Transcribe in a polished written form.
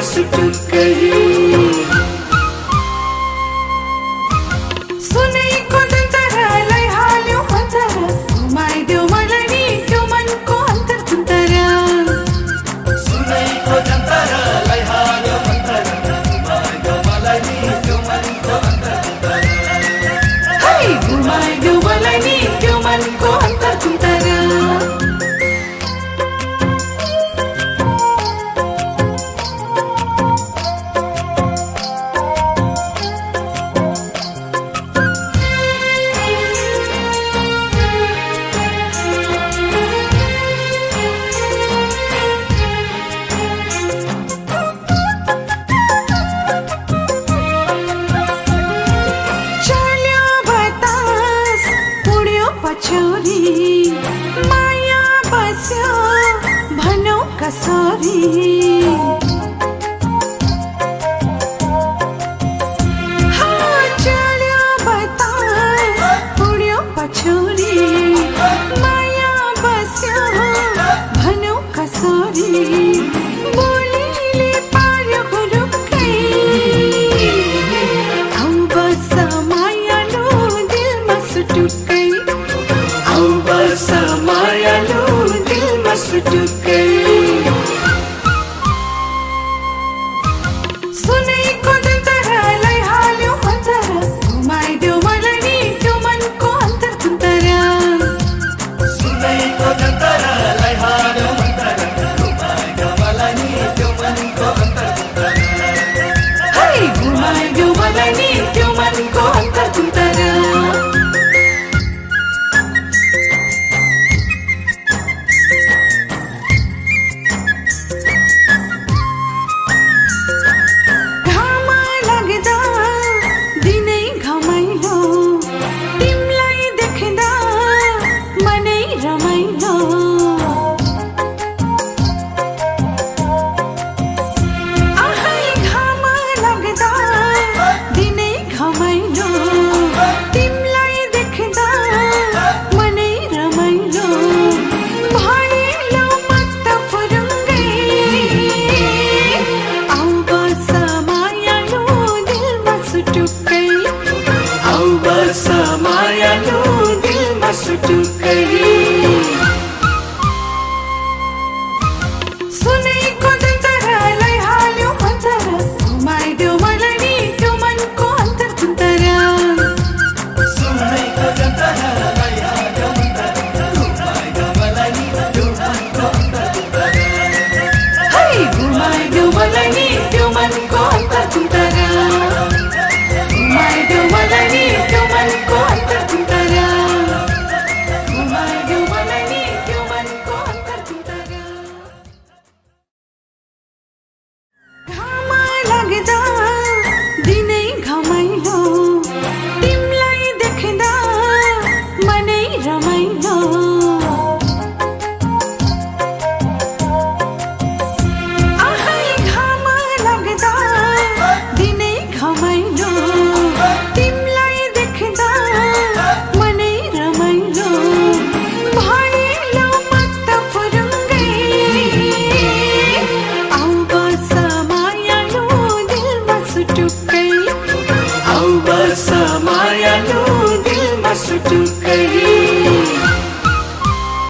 सुटुकै सुनै को जन्तरालाई हाल्यो हतारा घुमाइदेऊ मलाई नि त्यो मनको अन्तर कुन्तरा सुनै को जन्तरालाई हाल्यो हतारा घुमाइदेऊ मलाई नि त्यो मनको अन्तर कुन्तरा है घुमाइदेऊ मलाई नि त्यो मनको अन्तर कुन्तरा माया बस्यो भनौ कसरी चल्यो बतास उड्यो पछौरी माया बस्यो भनौ कसरी बोलीले पार्यो हुरुक्कै औ बस मायालु दिलमा सुटुक्कै मायालु दिलमा सुटुकै सुनै को जन्तरालाई हाल्यो हतारा घुमाइदेऊ मलाई नि त्यो मनको अन्तर कुन्तरा सुनै को जन्तरालाई हाल्यो हतारा घुमाइदेऊ मलाई नि त्यो मनको अन्तर कुन्तरा है घुमाइदेऊ मलाई नि त्यो मनको अन्तर कुन्तरा सुटुकै सुनै को जन्तरालाई हाल्यो हतारा घुमाइदेऊ मलाई नि त्यो मनको अन्तर कुन्तरा सुनै को जन्तरालाई हाल्यो हतारा घुमाइदेऊ मलाई नि त्यो मनको अन्तर कुन्तरा है घुमाइदेऊ मलाई नि त्यो मनको अन्तर कुन्तरा घुमाइदेऊ मलाई नि त्यो मनको अन्तर कुन्तरा दिनै घमाइलो तिमीलाई देख्दा मनै रमाइलो आहै घाम लाग्दा दिनै घमाइलो तिमीलाई देख्दा मनै रमाइलो भइलो मत फुरुङ्गै आउ बस मायालु दिलमा सुटुक्कै आउ बस मायालु दिलमा सुटुकै